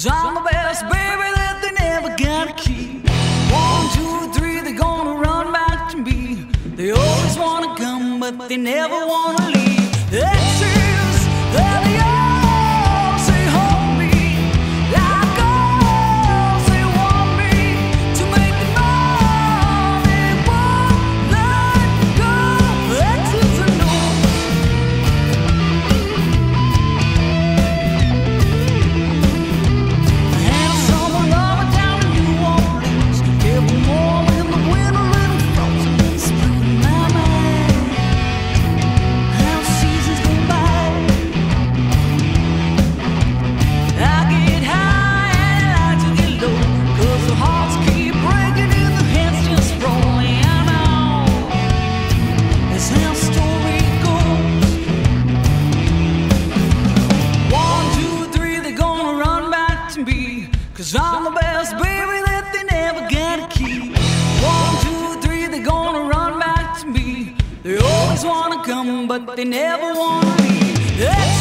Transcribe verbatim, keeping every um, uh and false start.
I'm the best baby that they never gotta keep. One, two, three, they're gonna run back to me. They always wanna come, but they never wanna leave. That's is that they all say hold me like all they want me to make the money, won't let go. That's is a no. Cause I'm the best baby that they never gotta keep. One, two, three, they're gonna run back to me. They always wanna come, but they never wanna leave. That's